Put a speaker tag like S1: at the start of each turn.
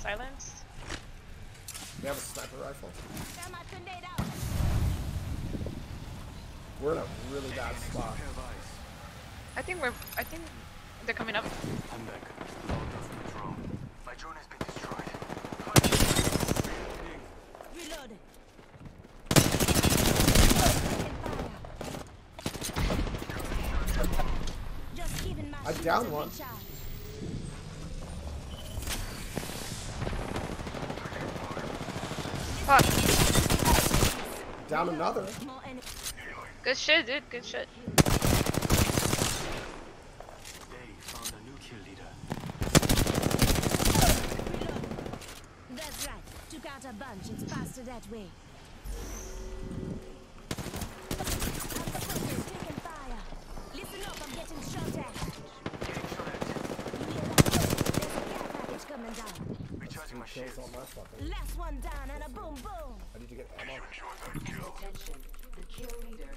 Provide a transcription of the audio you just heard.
S1: silenced.
S2: They have a sniper rifle. We're in a really bad spot.
S1: I think they're coming up.
S3: I'm back. Out of control. My drone has been destroyed.
S4: Reloaded. Just giving my
S2: I downed one.
S1: Fuck.
S2: Down another.
S1: Good shit, dude. Good shit.
S3: They found a new kill leader.
S4: That's right. Took out a bunch. It's faster that way. Taking fire. Listen up, I'm getting shot at.
S3: Getting shot at.
S4: You hear that? There's a care package coming down.
S3: Recharging my
S2: Kills
S3: shields.
S2: all my fucking.
S4: Last one down and a boom boom.
S2: I need to get ammo.
S5: Attention, the kill leader